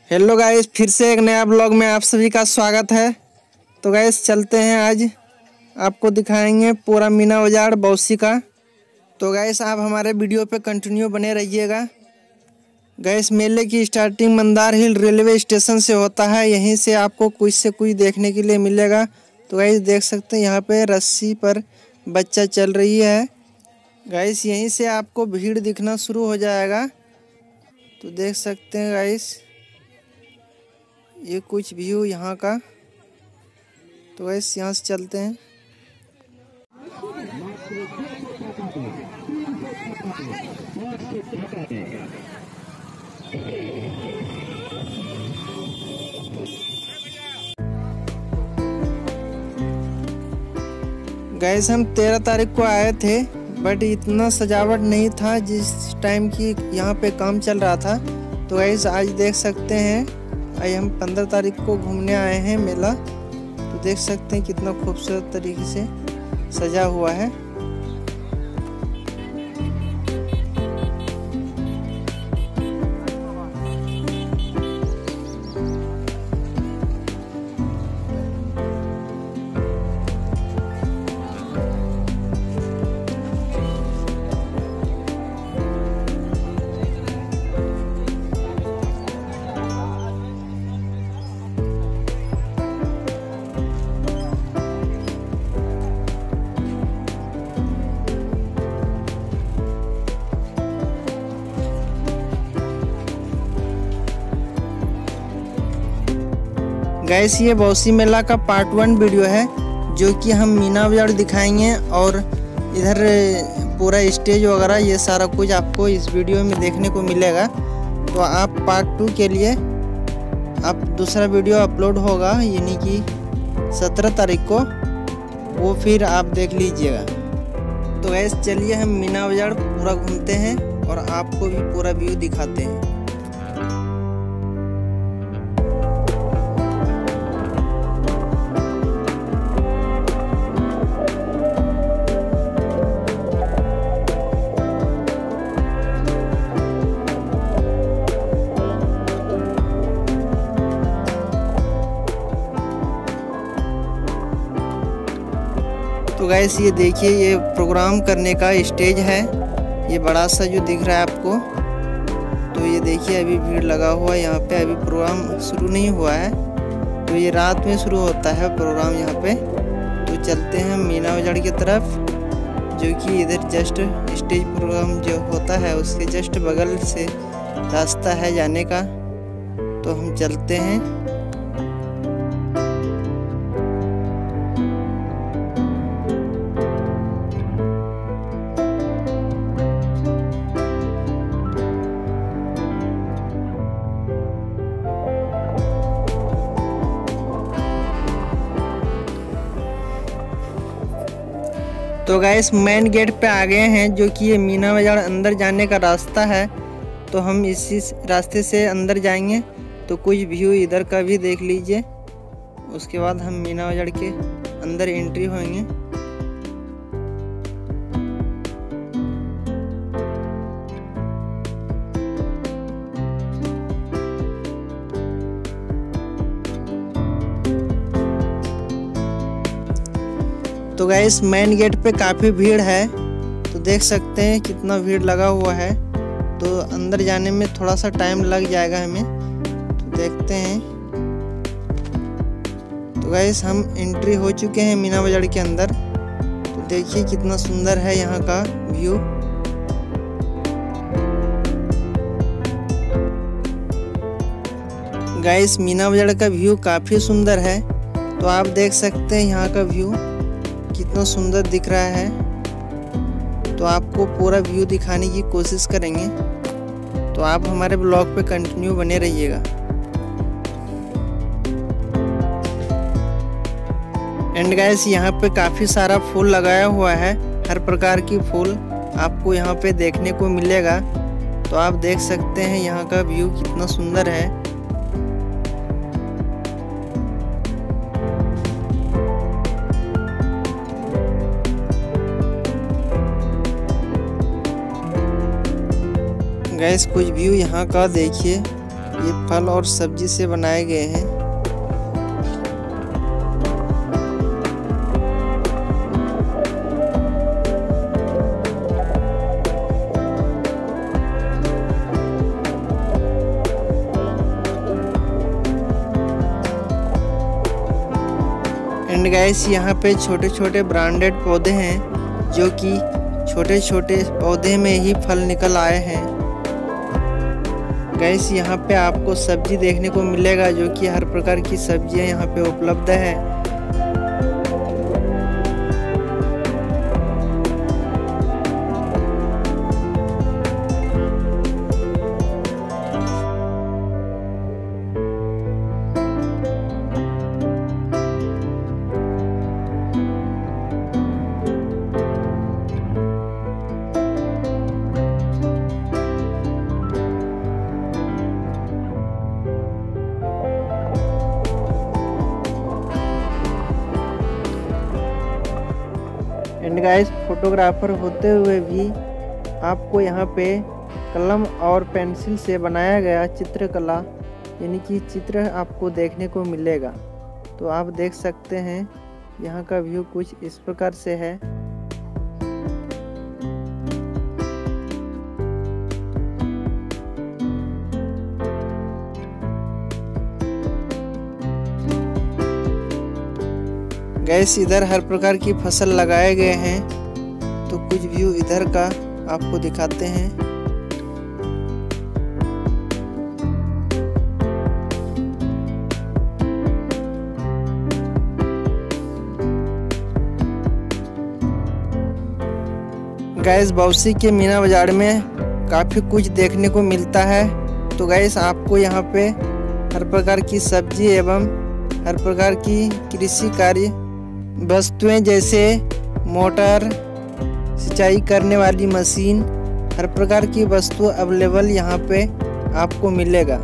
Hello guys, फिर से एक नया ब्लॉग में आप सभी का स्वागत है। तो गाइस चलते हैं, आज आपको दिखाएंगे पूरा मीना बाजार बौसी का। तो गाइस आप हमारे वीडियो पे कंटिन्यू बने रहिएगा। गाइस मेले की starting Mandar Hill railway station से होता है, यहीं से आपको कुछ से कुछ देखने के लिए मिलेगा। तो गाइस देख सकते हैं यहाँ पे रस्सी पर बच्चा चल रही है। गाइस यहीं से आपको भीड़ दिखना शुरू हो जाएगा। तो देख सकते हैं गाइस ये कुछ व्यू यहाँ का। तो गाइस यहाँ से चलते हैं। गाइस हम 13 तारीख को आए थे, बट इतना सजावट नहीं था जिस टाइम की यहाँ पे काम चल रहा था। तो गाइस आज देख सकते हैं, आज हम 15 तारीख को घूमने आए हैं मेला। तो देख सकते हैं कितना खूबसूरत तरीके से सजा हुआ है। गैस ये बौसी मेला का पार्ट 1 वीडियो है, जो कि हम मीना बाजार दिखाएंगे और इधर पूरा स्टेज वगैरह ये सारा कुछ आपको इस वीडियो में देखने को मिलेगा। तो आप पार्ट 2 के लिए आप दूसरा वीडियो अपलोड होगा, यानी कि 17 तारीख को, वो फिर आप देख लीजिएगा। तो गैस चलिए हम मीना बाजार पूरा घूमते हैं और आपको भी पूरा व्यू दिखाते हैं। तो गैस ये देखिए, ये प्रोग्राम करने का स्टेज है, ये बड़ा सा जो दिख रहा है आपको। तो ये देखिए अभी भीड़ लगा हुआ है यहाँ पे, अभी प्रोग्राम शुरू नहीं हुआ है। तो ये रात में शुरू होता है प्रोग्राम यहाँ पे। तो चलते हैं मीना बाजार की तरफ, जो कि इधर जस्ट स्टेज प्रोग्राम जो होता है उसके जस्ट बगल से रास्ता है जाने का। तो हम चलते हैं। तो गाइस मेन गेट पे आ गए हैं, जो कि ये मीना बाजार अंदर जाने का रास्ता है। तो हम इसी रास्ते से अंदर जाएंगे। तो कुछ व्यू इधर का भी देख लीजिए, उसके बाद हम मीना बाजार के अंदर एंट्री होंगे। तो गाइस मेन गेट पे काफ़ी भीड़ है, तो देख सकते हैं कितना भीड़ लगा हुआ है। तो अंदर जाने में थोड़ा सा टाइम लग जाएगा हमें, तो देखते हैं। तो गाइस हम एंट्री हो चुके हैं मीना बाजार के अंदर। तो देखिए कितना सुंदर है यहाँ का व्यू। गाइस मीना बाजार का व्यू काफ़ी सुंदर है। तो आप देख सकते हैं यहाँ का व्यू कितना सुंदर दिख रहा है। तो आपको पूरा व्यू दिखाने की कोशिश करेंगे, तो आप हमारे ब्लॉग पे कंटिन्यू बने रहिएगा। एंड गाइस यहाँ पे काफ़ी सारा फूल लगाया हुआ है, हर प्रकार की फूल आपको यहाँ पे देखने को मिलेगा। तो आप देख सकते हैं यहाँ का व्यू कितना सुंदर है। गैस कुछ व्यू यहाँ का देखिए, ये फल और सब्जी से बनाए गए हैं। एंड गाइस यहाँ पे छोटे छोटे ब्रांडेड पौधे हैं जो कि छोटे छोटे पौधे में ही फल निकल आए हैं। गाइस यहाँ पे आपको सब्जी देखने को मिलेगा जो कि हर प्रकार की सब्जियाँ यहाँ पे उपलब्ध है। एंड गाइस फोटोग्राफर होते हुए भी आपको यहाँ पे कलम और पेंसिल से बनाया गया चित्रकला यानी कि चित्र आपको देखने को मिलेगा। तो आप देख सकते हैं यहाँ का व्यू कुछ इस प्रकार से है। गैस इधर हर प्रकार की फसल लगाए गए हैं, तो कुछ व्यू इधर का आपको दिखाते हैं। गैस बौसी के मीना बाजार में काफ़ी कुछ देखने को मिलता है। तो गैस आपको यहाँ पे हर प्रकार की सब्जी एवं हर प्रकार की कृषि कार्य वस्तुएं जैसे मोटर, सिंचाई करने वाली मशीन, हर प्रकार की वस्तु अवेलेबल यहाँ पे आपको मिलेगा।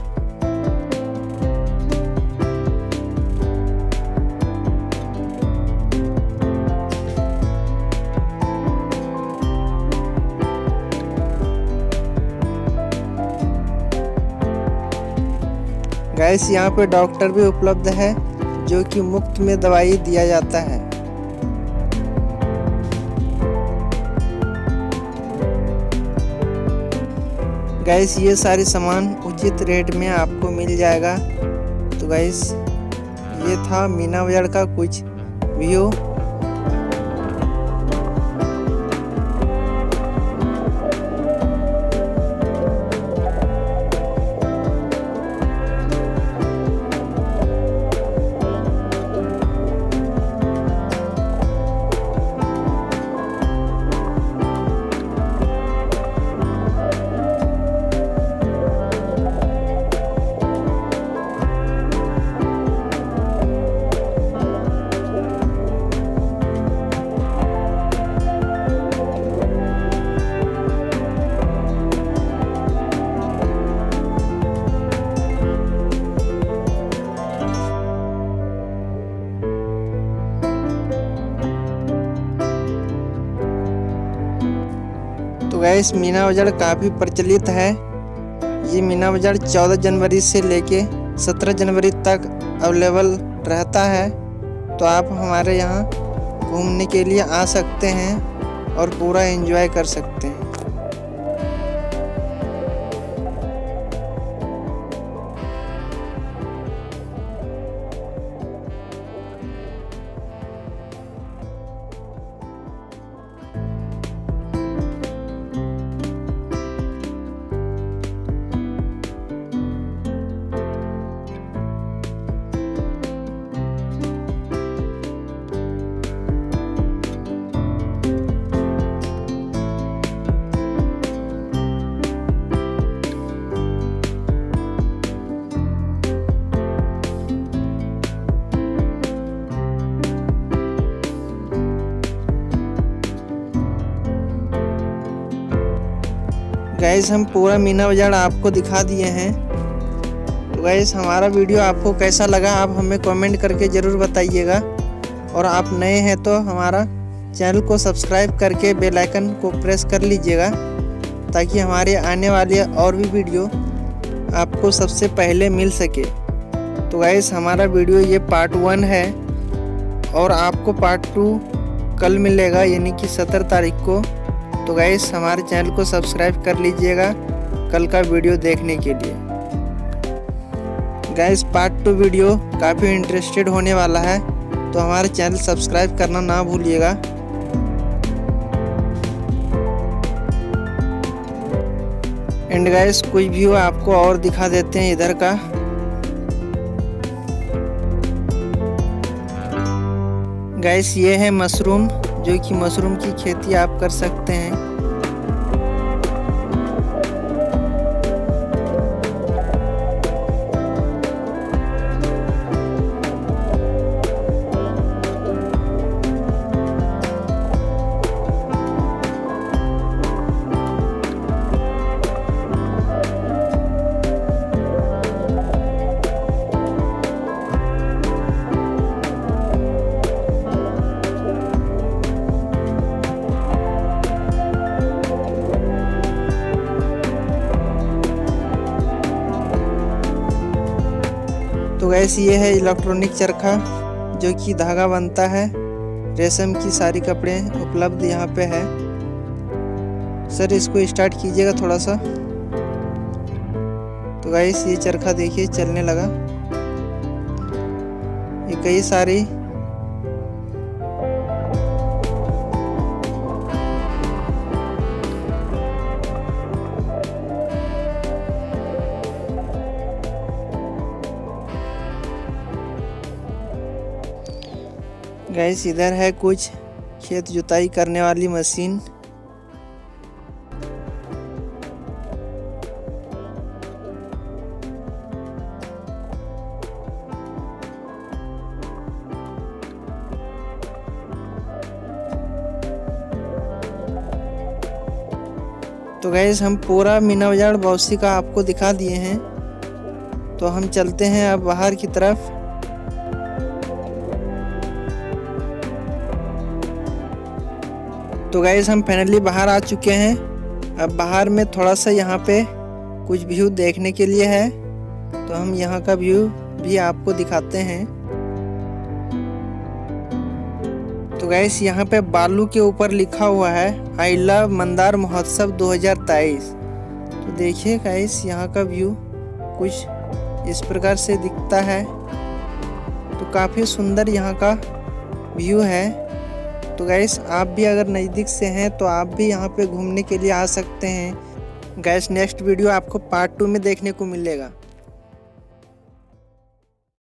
गैस यहाँ पे डॉक्टर भी उपलब्ध है जो कि मुफ्त में दवाई दिया जाता है। गैस ये सारे सामान उचित रेट में आपको मिल जाएगा। तो गैस ये था मीना बाजार का कुछ व्यू। तो गैस मीना बाजार काफ़ी प्रचलित है। ये मीना बाजार 14 जनवरी से लेके 17 जनवरी तक अवेलेबल रहता है। तो आप हमारे यहाँ घूमने के लिए आ सकते हैं और पूरा एंजॉय कर सकते हैं। गैस हम पूरा मीना बाजार आपको दिखा दिए हैं। तो गैस हमारा वीडियो आपको कैसा लगा आप हमें कमेंट करके ज़रूर बताइएगा। और आप नए हैं तो हमारा चैनल को सब्सक्राइब करके बेल आइकन को प्रेस कर लीजिएगा ताकि हमारे आने वाले और भी वीडियो आपको सबसे पहले मिल सके। तो गाइस हमारा वीडियो ये पार्ट 1 है और आपको पार्ट 2 कल मिलेगा, यानी कि 17 तारीख को। तो गाइस हमारे चैनल को सब्सक्राइब कर लीजिएगा कल का वीडियो देखने के लिए। गाइस पार्ट 2 वीडियो काफ़ी इंटरेस्टेड होने वाला है, तो हमारे चैनल सब्सक्राइब करना ना भूलिएगा। एंड गाइस कुछ व्यू आपको और दिखा देते हैं इधर का। गाइस ये है मशरूम, जो कि मशरूम की खेती आप कर सकते हैं। तो गैस ये है इलेक्ट्रॉनिक चरखा, जो कि धागा बनता है। रेशम की सारी कपड़े उपलब्ध यहाँ पे है। सर इसको स्टार्ट कीजिएगा थोड़ा सा। तो गैस ये चरखा देखिए चलने लगा। ये कई सारी गैस इधर है कुछ खेत जुताई करने वाली मशीन। तो गैस हम पूरा मीना बाजार बौसी का आपको दिखा दिए हैं। तो हम चलते हैं अब बाहर की तरफ। तो गाइस हम फाइनली बाहर आ चुके हैं। अब बाहर में थोड़ा सा यहाँ पे कुछ व्यू देखने के लिए है, तो हम यहाँ का व्यू भी आपको दिखाते हैं। तो गाइस यहाँ पे बालू के ऊपर लिखा हुआ है आई लव मंदार महोत्सव 2023। तो देखिए गाइस यहाँ का व्यू कुछ इस प्रकार से दिखता है। तो काफ़ी सुंदर यहाँ का व्यू है। तो गैस आप भी अगर नज़दीक से हैं तो आप भी यहाँ पे घूमने के लिए आ सकते हैं। गैस नेक्स्ट वीडियो आपको पार्ट 2 में देखने को मिलेगा।